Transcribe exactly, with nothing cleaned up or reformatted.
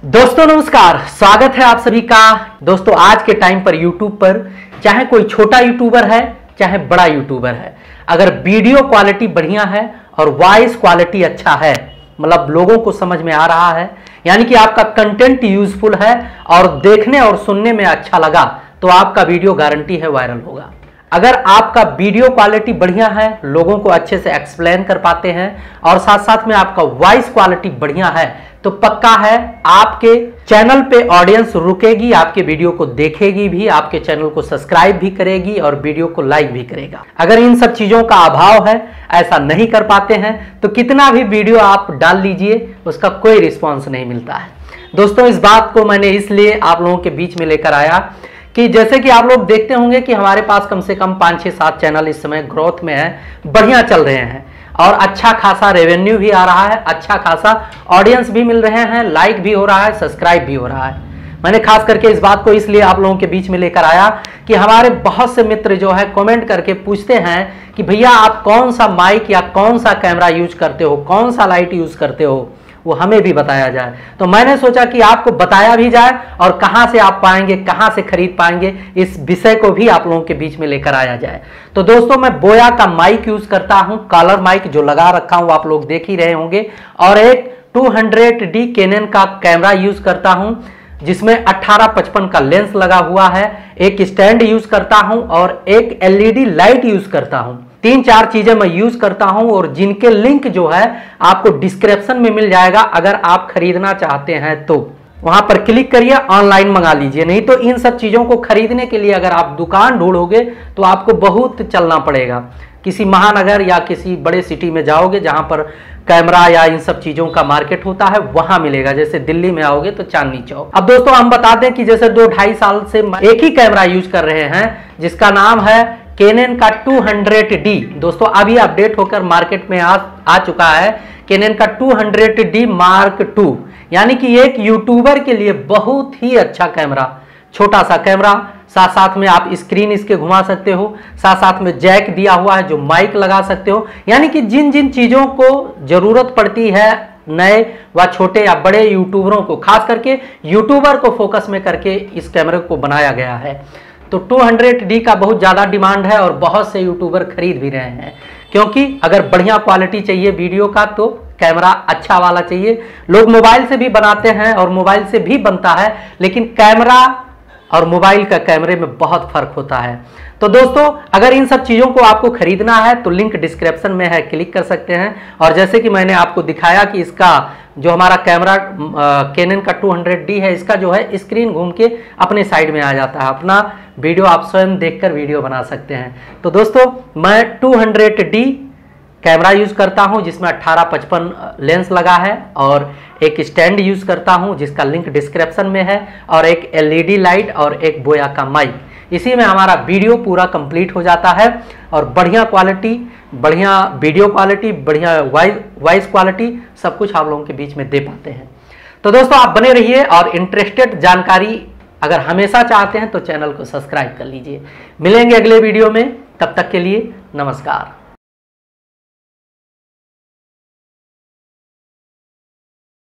दोस्तों नमस्कार, स्वागत है आप सभी का। दोस्तों आज के टाइम पर यूट्यूब पर चाहे कोई छोटा यूट्यूबर है चाहे बड़ा यूट्यूबर है, अगर वीडियो क्वालिटी बढ़िया है और वॉइस क्वालिटी अच्छा है, मतलब लोगों को समझ में आ रहा है, यानी कि आपका कंटेंट यूजफुल है और देखने और सुनने में अच्छा लगा, तो आपका वीडियो गारंटी है वायरल होगा। अगर आपका वीडियो क्वालिटी बढ़िया है, लोगों को अच्छे से एक्सप्लेन कर पाते हैं और साथ साथ में आपका वॉइस क्वालिटी बढ़िया है, तो पक्का है आपके चैनल पे ऑडियंस रुकेगी, आपके वीडियो को देखेगी भी, आपके चैनल को सब्सक्राइब भी करेगी और वीडियो को लाइक भी करेगा। अगर इन सब चीजों का अभाव है, ऐसा नहीं कर पाते हैं, तो कितना भी वीडियो आप डाल लीजिए उसका कोई रिस्पॉन्स नहीं मिलता है। दोस्तों इस बात को मैंने इसलिए आप लोगों के बीच में लेकर आया कि जैसे कि आप लोग देखते होंगे कि हमारे पास कम से कम पाँच छः सात चैनल इस समय ग्रोथ में है, बढ़िया चल रहे हैं और अच्छा खासा रेवेन्यू भी आ रहा है, अच्छा खासा ऑडियंस भी मिल रहे हैं, लाइक भी हो रहा है, सब्सक्राइब भी हो रहा है। मैंने खास करके इस बात को इसलिए आप लोगों के बीच में लेकर आया कि हमारे बहुत से मित्र जो है कमेंट करके पूछते हैं कि भैया आप कौन सा माइक या कौन सा कैमरा यूज करते हो, कौन सा लाइट यूज करते हो, वो हमें भी बताया जाए। तो मैंने सोचा कि आपको बताया भी जाए और कहां से आप पाएंगे, कहां से खरीद पाएंगे, इस विषय को भी आप लोगों के बीच में लेकर आया जाए। तो दोस्तों मैं बोया का माइक यूज करता हूं, कॉलर माइक जो लगा रखा हूं आप लोग देख ही रहे होंगे, और एक टू हंड्रेड डी कैनन का कैमरा यूज करता हूं जिसमें अठारह पचपन का लेंस लगा हुआ है, एक स्टैंड यूज करता हूं और एक एलईडी लाइट यूज करता हूं। तीन चार चीजें मैं यूज करता हूं और जिनके लिंक जो है आपको डिस्क्रिप्शन में मिल जाएगा। अगर आप खरीदना चाहते हैं तो वहां पर क्लिक करिए, ऑनलाइन मंगा लीजिए। नहीं तो इन सब चीजों को खरीदने के लिए अगर आप दुकान ढूंढोगे तो आपको बहुत चलना पड़ेगा। किसी महानगर या किसी बड़े सिटी में जाओगे जहां पर कैमरा या इन सब चीजों का मार्केट होता है, वहां मिलेगा। जैसे दिल्ली में आओगे तो चांदनी चौक। अब दोस्तों हम बता दें कि जैसे दो ढाई साल से एक ही कैमरा यूज कर रहे हैं जिसका नाम है कैनन का टू हंड्रेड डी। दोस्तों अभी अपडेट होकर मार्केट में आ, आ चुका है कैनन का two hundred D mark two, यानी कि एक यूट्यूबर के लिए बहुत ही अच्छा कैमरा। छोटा सा कैमरा, साथ साथ में आप स्क्रीन इसके घुमा सकते हो, साथ साथ में जैक दिया हुआ है जो माइक लगा सकते हो। यानी कि जिन जिन चीजों को जरूरत पड़ती है नए व छोटे या बड़े यूट्यूबरों को, खास करके यूट्यूबर को फोकस में करके इस कैमरे को बनाया गया है। तो टू हंड्रेड डी का बहुत ज़्यादा डिमांड है और बहुत से यूट्यूबर खरीद भी रहे हैं, क्योंकि अगर बढ़िया क्वालिटी चाहिए वीडियो का तो कैमरा अच्छा वाला चाहिए। लोग मोबाइल से भी बनाते हैं और मोबाइल से भी बनता है, लेकिन कैमरा और मोबाइल का कैमरे में बहुत फर्क होता है। तो दोस्तों अगर इन सब चीज़ों को आपको खरीदना है तो लिंक डिस्क्रिप्शन में है, क्लिक कर सकते हैं। और जैसे कि मैंने आपको दिखाया कि इसका जो हमारा कैमरा कैनन का टू हंड्रेड डी है, इसका जो है स्क्रीन घूम के अपने साइड में आ जाता है, अपना वीडियो आप स्वयं देखकर वीडियो बना सकते हैं। तो दोस्तों मैं two hundred D camera use करता हूं जिसमें अठारह पचपन लेंस लगा है और एक स्टैंड यूज करता हूं जिसका लिंक डिस्क्रिप्शन में है, और एक एलईडी लाइट और एक बोया का माइक। इसी में हमारा वीडियो पूरा कंप्लीट हो जाता है और बढ़िया क्वालिटी, बढ़िया वीडियो क्वालिटी, बढ़िया वॉइस वॉइस क्वालिटी सब कुछ आप लोगों के बीच में दे पाते हैं। तो दोस्तों आप बने रहिए और इंटरेस्टेड जानकारी अगर हमेशा चाहते हैं तो चैनल को सब्सक्राइब कर लीजिए। मिलेंगे अगले वीडियो में, तब तक के लिए नमस्कार।